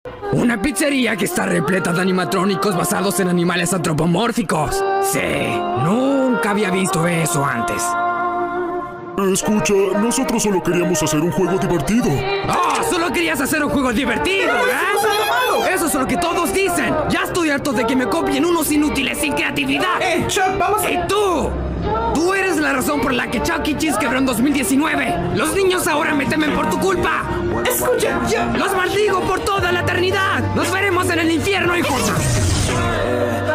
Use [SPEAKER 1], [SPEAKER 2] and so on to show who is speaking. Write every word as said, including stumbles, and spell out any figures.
[SPEAKER 1] Una pizzería que está repleta de animatrónicos basados en animales antropomórficos. Sí, nunca había visto eso antes.
[SPEAKER 2] Escucha, nosotros solo queríamos hacer un juego divertido.
[SPEAKER 1] ¡Oh! ¡Solo querías hacer un juego divertido! ¿Eh? Eso es lo que todos dicen. Ya estoy harto de que me copien unos inútiles sin creatividad.
[SPEAKER 3] ¡Eh, Chuck, vamos a...
[SPEAKER 1] ¡Y tú! Tú eres la razón por la que Chuck E. Cheese quebró en dos mil diecinueve. Los niños ahora me temen por tu culpa.
[SPEAKER 3] Escucha, yo...
[SPEAKER 1] Los maldigo por toda la eternidad. Nos veremos en el infierno, hijos.